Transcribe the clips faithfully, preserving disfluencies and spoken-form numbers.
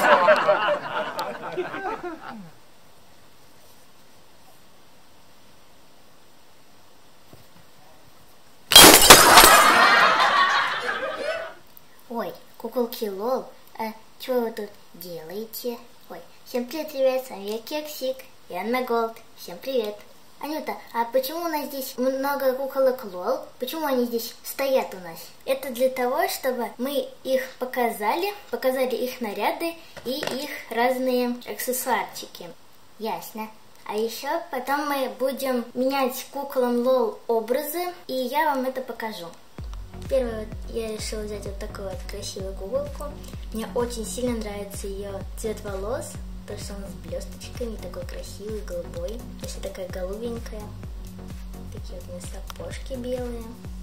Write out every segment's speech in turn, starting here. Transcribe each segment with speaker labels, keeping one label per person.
Speaker 1: Ой, куколки лол, а что вы тут делаете? Ой, всем привет, ребят, с вами я Кексик и Анна Голд. Всем привет. Анюта, а почему у нас здесь много куколок лол? Почему они здесь стоят у нас? Это для того, чтобы мы их показали, показали их наряды и их разные аксессуарчики. Ясно. А еще потом мы будем менять куклам лол образы, и я вам это покажу. Первое, я решила взять вот такую вот красивую куколку. Мне очень сильно нравится ее цвет волос, потому что он с блесточками, такой красивый, голубой. То есть такая голубенькая. Такие вот у меня сапожки белые.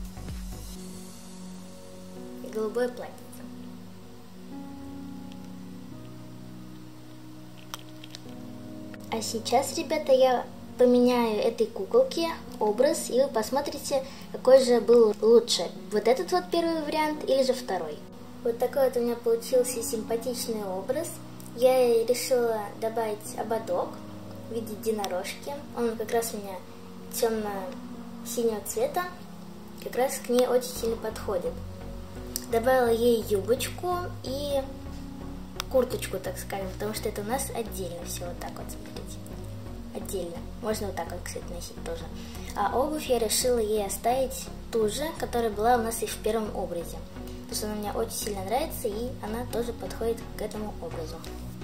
Speaker 1: И голубое платьице. А сейчас, ребята, я поменяю этой куколке образ, и вы посмотрите, какой же был лучше. Вот этот вот первый вариант или же второй. Вот такой вот у меня получился симпатичный образ. Я решила добавить ободок в виде единорожки. Он как раз у меня темно-синего цвета, как раз к ней очень сильно подходит. Добавила ей юбочку и курточку, так скажем, потому что это у нас отдельно все вот так вот, смотрите. Отдельно. Можно вот так вот, кстати, носить тоже. А обувь я решила ей оставить ту же, которая была у нас и в первом образе. Потому что она мне очень сильно нравится, и она тоже подходит к этому образу.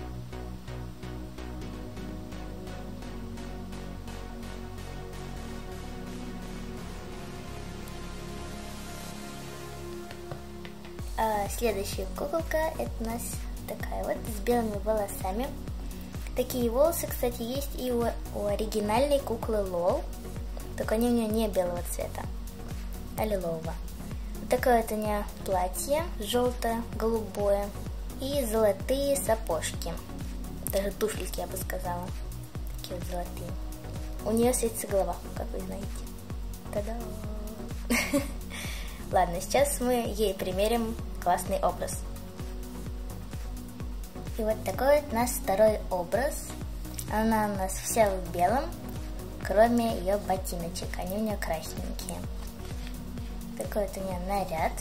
Speaker 1: А следующая куколка, это у нас такая вот, с белыми волосами. Такие волосы, кстати, есть и у, у оригинальной куклы лол, только они у нее не белого цвета, а лилового. Вот такое вот у нее платье, желто-голубое, и золотые сапожки, даже туфельки, я бы сказала, такие вот золотые. У нее светится голова, как вы знаете. Та-да! Ладно, сейчас мы ей примерим классный образ. И вот такой вот у нас второй образ. Она у нас вся в белом, кроме ее ботиночек. Они у нее красненькие. Такой вот у нее наряд.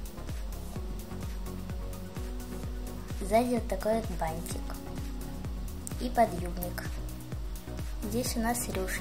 Speaker 1: Сзади вот такой вот бантик. И подъюбник. Здесь у нас рюшки.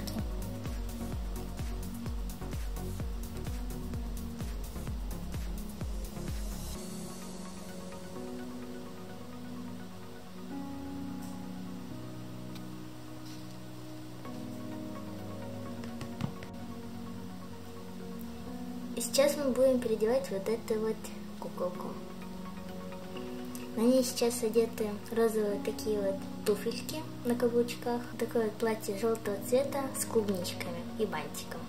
Speaker 1: И сейчас мы будем переодевать вот эту вот куколку. На ней сейчас одеты розовые такие вот туфельки на каблучках. Такое вот платье желтого цвета с клубничками и бантиком.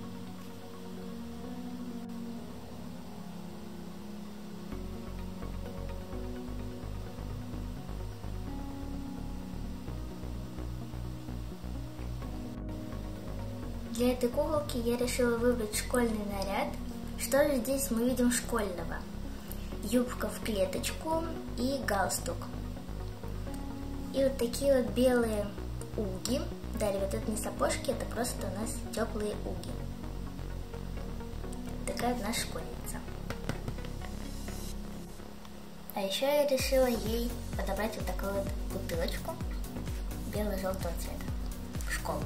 Speaker 1: Для этой куколки я решила выбрать школьный наряд. Что же здесь мы видим школьного? Юбка в клеточку и галстук. И вот такие вот белые уги. Далее, вот это не сапожки, это просто у нас теплые уги. Такая вот наша школьница. А еще я решила ей подобрать вот такую вот бутылочку бело-желтого цвета в школу.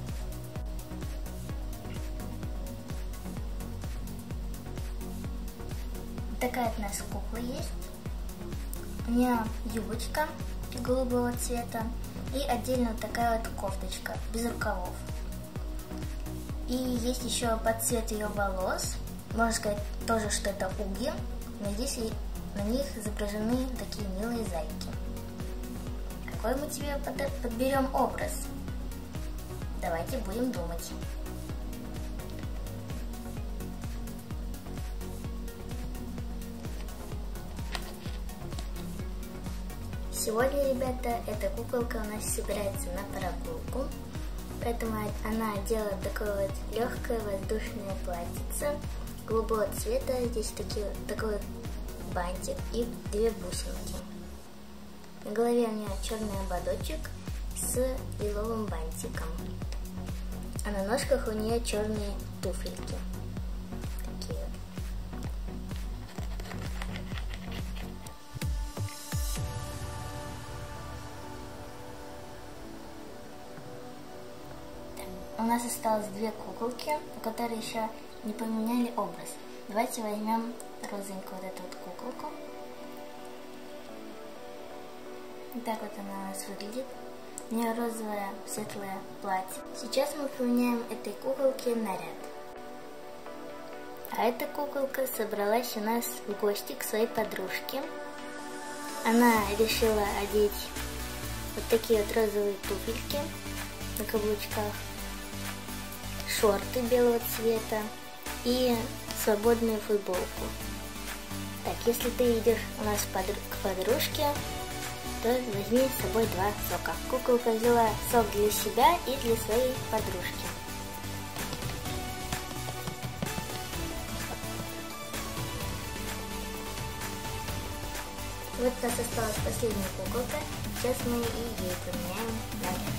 Speaker 1: Такая вот у нас кукла есть. У меня юбочка голубого цвета и отдельно вот такая вот кофточка без рукавов. И есть еще под цвет ее волос. Можно сказать тоже, что это уги, но здесь и на них изображены такие милые зайки. Какой мы тебе подберем образ? Давайте будем думать. Сегодня, ребята, эта куколка у нас собирается на прогулку, поэтому она одела такое вот легкое воздушное платьице голубого цвета. Здесь такие, такой вот бантик и две бусинки. На голове у нее черный ободочек с лиловым бантиком. А на ножках у нее черные туфельки. Такие вот. У нас осталось две куколки, которые еще не поменяли образ. Давайте возьмем розовенькую вот эту вот куколку. Вот так вот она у нас выглядит. У нее розовое светлое платье. Сейчас мы поменяем этой куколке наряд. А эта куколка собралась у нас в гости к своей подружке. Она решила одеть вот такие вот розовые туфельки на каблучках, шорты белого цвета и свободную футболку. Так, если ты идешь у нас к подружке, то возьми с собой два сока. Куколка взяла сок для себя и для своей подружки. Вот у нас осталась последняя куколка. Сейчас мы и ей поменяем наряд.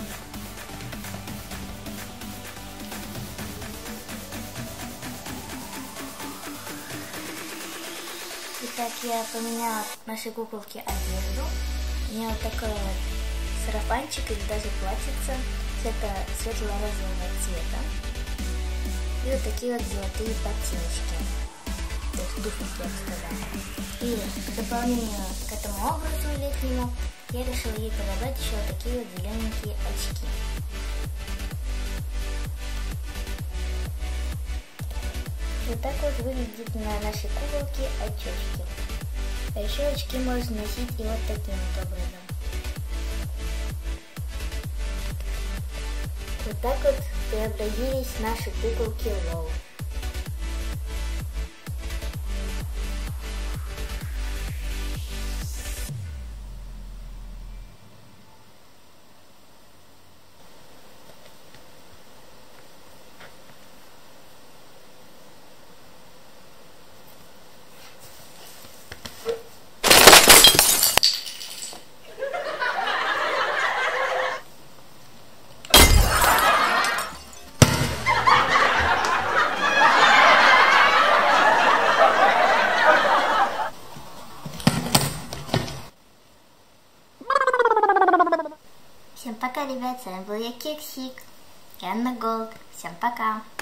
Speaker 1: Итак, я поменяла нашей куколке одежду. У нее вот такой вот сарафанчик или даже платьице цвета светло-розового цвета. И вот такие вот золотые ботиночки. То есть туфельки, я бы сказала. И в дополнение к этому образу летнему я решила ей подобрать еще вот такие вот зелененькие очки. Вот так вот выглядит на нашей куколке очечки. А еще очки можно носить и вот таким вот образом. Вот так вот преобразились наши куколки Лол. Всем пока, ребят, с вами был я, Кексик, Янна Голд. Всем пока!